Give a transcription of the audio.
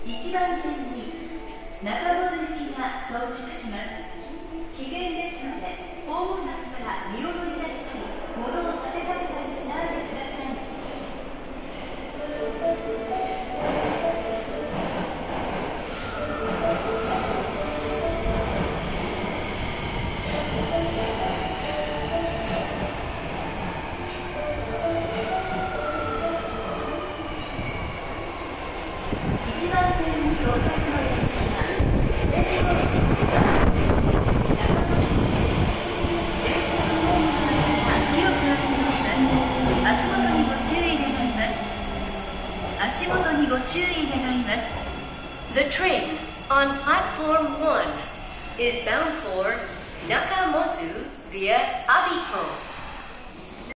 1番線に中本行きが到着します。危険ですので、ホーム柵から身を乗り出したり、物を立てかけたりしないでください。1番線に到着の列車が電光時刻が中野駅です。電車のホームの中が広く開いております。足元にご注意願います。足元にご注意願います。 The train on platform 1 is bound for Nakamozu via Abiko.